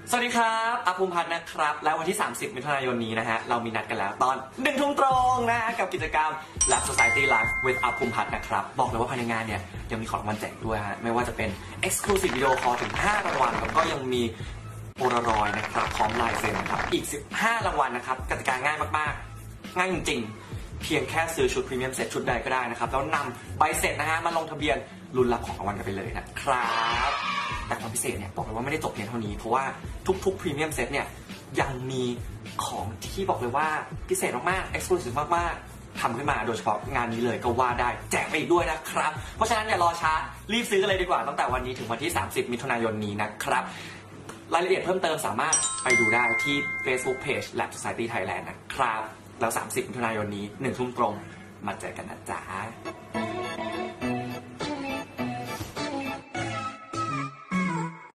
สวัสดีครับอาภูมิพัฒน์นะครับแล้ววันที่ 30 มิถุนายนนี้นะฮะเรามีนัดกันแล้วตอน1 ทุ่มตรงนะฮะกับกิจกรรม Lab Society Live with อาภูมิพัฒน์นะครับบอกเลยว่าภายในงานเนี่ยยังมีของรางวัลแจกด้วยฮะไม่ว่าจะเป็น Exclusive Video Call ถึง5 รางวัลแล้วก็ยังมีโพลารอยด์นะครับพร้อมลายเซ็นนะครับอีก15 รางวัลนะครับกติกาง่ายมากๆง่ายจริงๆเพียงแค่ซื้อชุดพรีเมียมเซ็ตชุดใดก็ได้นะครับแล้วนำใบเสร็จนะฮะมาลงทะเบียนลุ้นรับของรางวัลกันไปเลยนะครับแต่ความพิเศษเนี่ยบอกเลยว่าไม่ได้จบเพียงเท่านี้เพราะว่าทุกๆพรีเมียมเซ็ตเนี่ยยังมีของที่บอกเลยว่าพิเศษมากๆ Exclusive มากๆทำขึ้นมาโดยเฉพาะงานนี้เลยก็ว่าได้แจกไปอีกด้วยนะครับเพราะฉะนั้นอย่ารอช้ารีบซื้อกันเลยดีกว่าตั้งแต่วันนี้ถึงวันที่ 30 มิถุนายนนี้นะครับรายละเอียดเพิ่มเติมสามารถไปดูได้ที่ Facebook Page Lab Society Thailand นะครับแล้ว 30 มิถุนายนนี้ 1 ทุ่มตรงมาเจอกันนะจ๊ะ